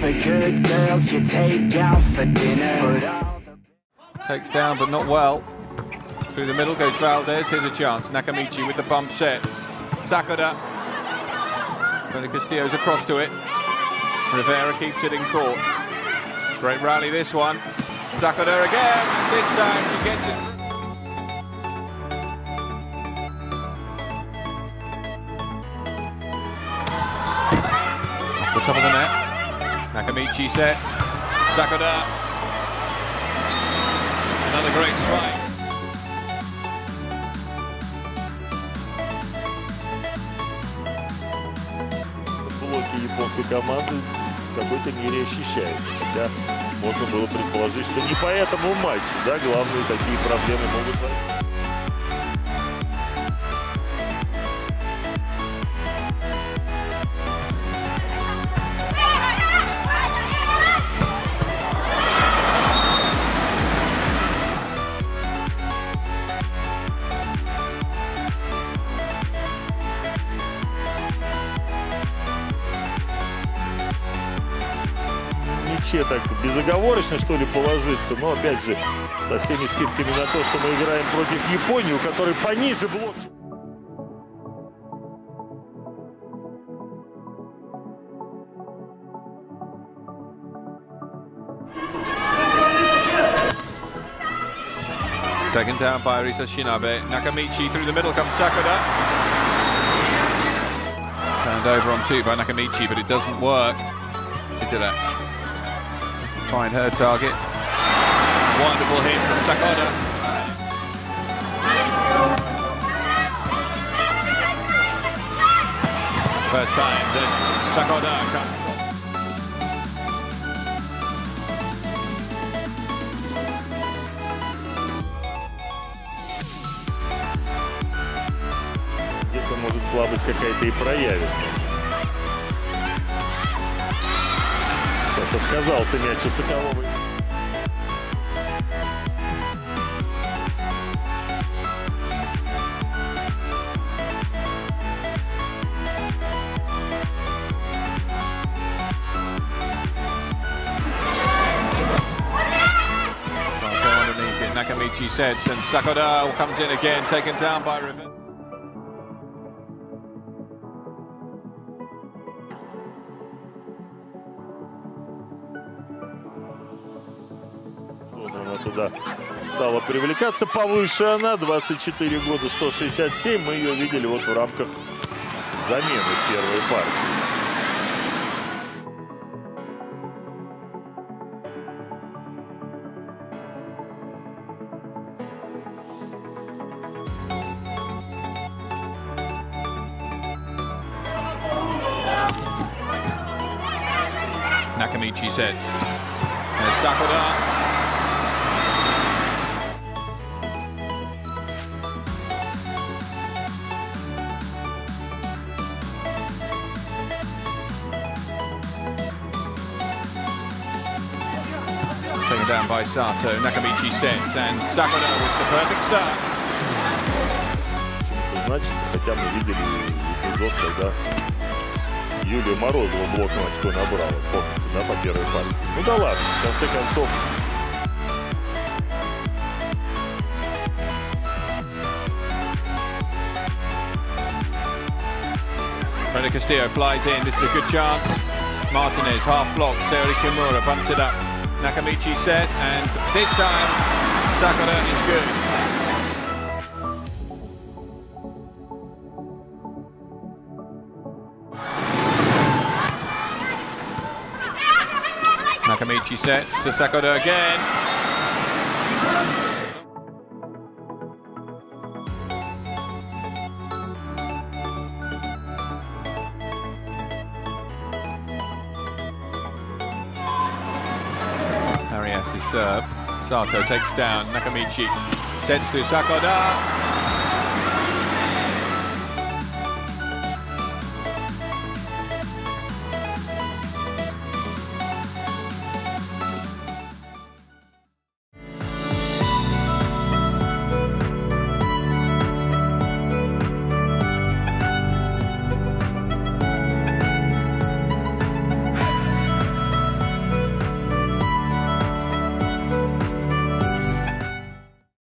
the good girls you take out for dinner. Takes down but not well. Through the middle goes Valdez. Here's a chance. Nakamichi with the bump set. Sakoda. Castillo's across to it. Rivera keeps it in court. Great rally this one. Sakoda again. This time she gets it. Off the top of the net. Nakamichi sets. Sakoda. Another great spike. Блоки японской команды в какой-то мере ощущаются. Хотя можно было предположить, что не по этому матчу, да, главные такие проблемы могут возникнуть. Так безоговорочно, что ли, положиться, но опять же со всеми скидками на то, что мы играем против Японии, у которой пониже блок. Taken down by Arisa Shinabe. Nakamichi through the middle comes Sakoda. Turned over on two by Nakamichi, but it doesn't work. Sakoda find her target. Wonderful hit from Sakoda. First time that Sakoda comes. Где-то может слабость какая-то и проявится. Сейчас отказался мяч у Соколовой. Underneath it, Nakamichi sets, and Sakoda comes in again, taken down by Rivet. Она туда стала привлекаться повыше, она 24 года, 167. Мы ее видели вот в рамках замены в первой партии. Nakamichi sets. There's Sakoda. Taken down by Sato. Nakamichi sets, and Sakoda with the perfect start. Значит, хотя мы видели эпизод, когда Юлия Морозова блоком очко набрала, помните, да, по первой партии. Ну да ладно, в конце концов. Castillo flies in, this is a good chance. Martinez, half block, Saori Kimura bumps it up. Nakamichi set, and this time Sakoda is good. Nakamichi sets to Sakoda again. Arias is served. Sato takes down Nakamichi. Sets to Sakoda.